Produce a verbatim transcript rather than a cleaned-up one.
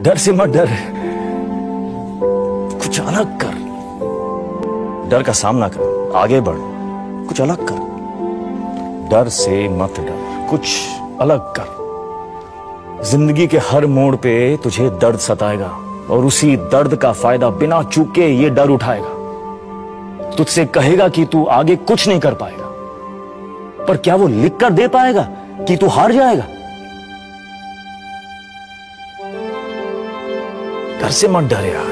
डर से मत डर, कुछ अलग कर। डर का सामना कर, आगे बढ़, कुछ अलग कर। डर से मत डर, कुछ अलग कर। जिंदगी के हर मोड़ पे तुझे दर्द सताएगा और उसी दर्द का फायदा बिना चूके ये डर उठाएगा। तुझसे कहेगा कि तू आगे कुछ नहीं कर पाएगा, पर क्या वो लिख कर दे पाएगा कि तू हार जाएगा? डर से मत डर यार।